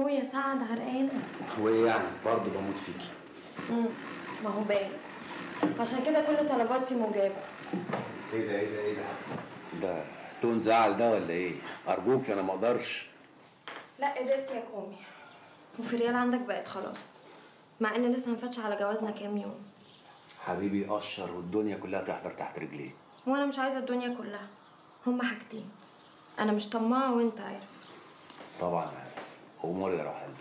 يو يا سعد عرقانه. وايه يعني؟ برضه بموت فيكي. ما هو باين، عشان كده كل طلباتي مجابه. ايه ده ايه ده ايه ده؟ ده تون زعل ده ولا ايه؟ ارجوك انا ما اقدرش. لا قدرت يا كومي، وفي ريال عندك بقت خلاص، مع ان لسه مفتش على جوازنا كام يوم. حبيبي يقشر والدنيا كلها تحضر تحت رجليه. وانا مش عايزه الدنيا كلها، هما حاجتين، انا مش طماعه وانت عارف. طبعا عارف. اموري يا روح قلبي.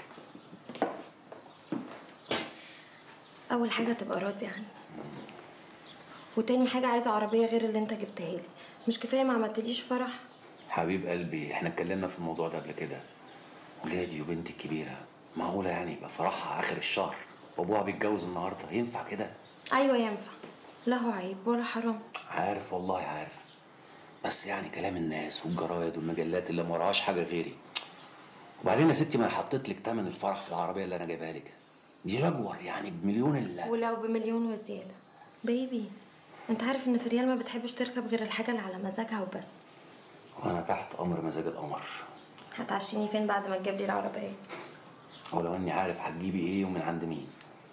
اول حاجه تبقى راضي عني، وتاني حاجه عايزه عربيه غير اللي انت جبتها لي. مش كفايه ما عملتليش فرح؟ حبيب قلبي احنا اتكلمنا في الموضوع ده قبل كده. ولادي وبنتي الكبيره معقوله يعني يبقى فرحها اخر الشهر وابوها بيتجوز النهارده؟ ينفع كده؟ ايوه ينفع، لا هو عيب ولا حرام. عارف والله عارف، بس يعني كلام الناس والجرايد والمجلات اللي ما وراهاش حاجه غيري. وبعدين يا ستي ما انا حطيت لك تمن الفرح في العربيه اللي انا جايبها لك دي، جاكور يعني بمليون الا. ولو بمليون وزياده. بيبي انت عارف ان فريال ما بتحبش تركب غير الحاجه اللي على مزاجها وبس. وانا تحت امر مزاج القمر. هتعشيني فين بعد ما تجيب لي العربيه؟ ولو اني عارف هتجيبي ايه ومن عند مين.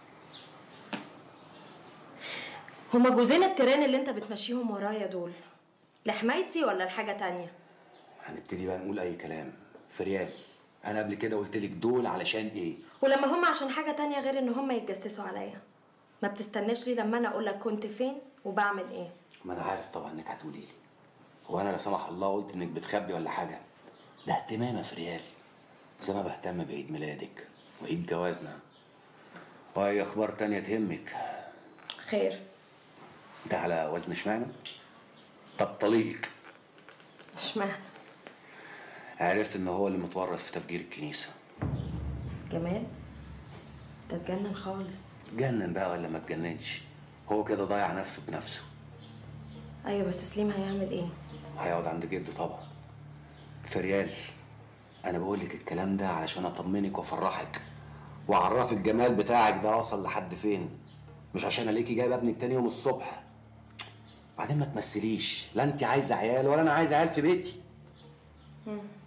هما جوزين التيران اللي انت بتمشيهم ورايا دول لحمايتي ولا لحاجه تانية؟ هنبتدي بقى نقول اي كلام. فريال انا قبل كده قلت لك دول علشان ايه؟ ولما هما عشان حاجه تانية غير ان هما يتجسسوا عليا، ما بتستناش لي لما انا اقول لك كنت فين وبعمل ايه؟ ما انا عارف طبعا انك هتقولي لي. هو انا لا سمح الله قلت انك بتخبي ولا حاجه؟ ده اهتمام يا فريال، زي ما بهتم بعيد ميلادك وعيد جوازنا واي اخبار تانية تهمك. خير؟ ده على وزن اشمعنى؟ طب طليقك اشمعنى؟ عرفت ان هو اللي متورط في تفجير الكنيسه. جمال ده اتجنن خالص. اتجنن بقى ولا ما اتجننش؟ هو كده ضيع نفسه بنفسه. ايوه بس سليم هيعمل ايه؟ هيقعد عند جده طبعا. فريال انا بقول لك الكلام ده علشان اطمنك وافرحك واعرفك الجمال بتاعك ده وصل لحد فين، مش عشان الاقيكي جايبه ابنك تاني يوم الصبح. بعدين ما تمثليش، لا انت عايزه عيال ولا انا عايز عيال في بيتي.